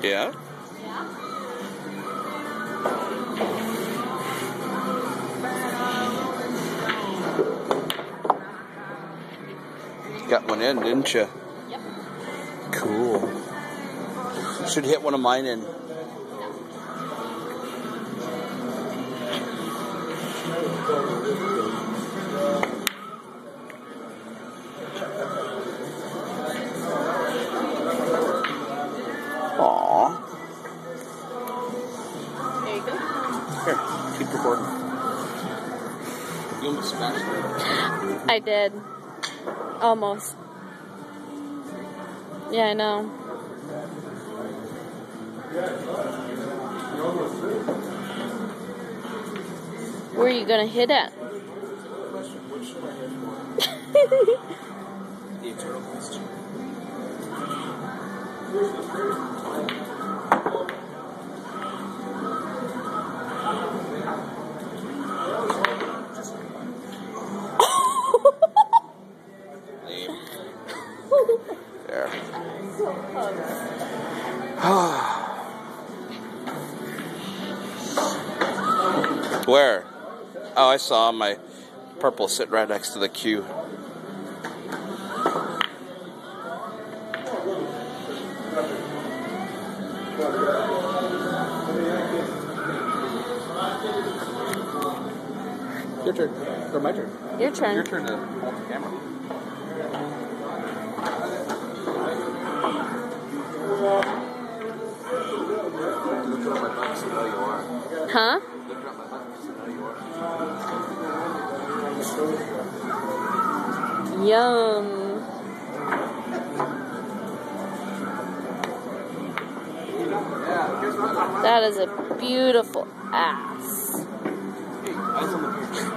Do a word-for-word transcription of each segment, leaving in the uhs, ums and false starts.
Yeah? Yeah. Got one in, didn't you? Yep. Cool. Should hit one of mine in. Aww. There you go. Here, keep recording. You almost smashed it. I did. Almost. Yeah, I know. Where are you gonna hit at? The eternal question. There. Where? Oh, I saw my purple sit right next to the queue. Your turn. Or my turn. Your turn. Your turn to hold the camera. Huh? Yum. That is a beautiful ass. Hey, eyes on the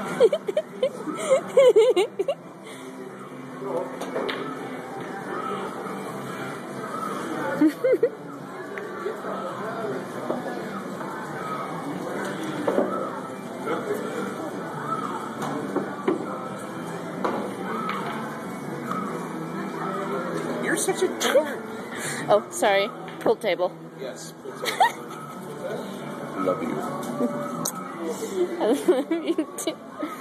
You're such a jerk. Oh, sorry. Pool table. Yes. Love you. I love you too.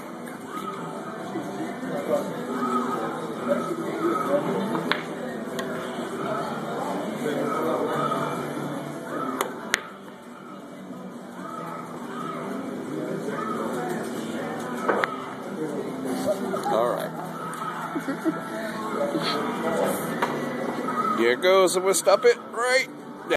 All right. Here goes, and we'll stop it right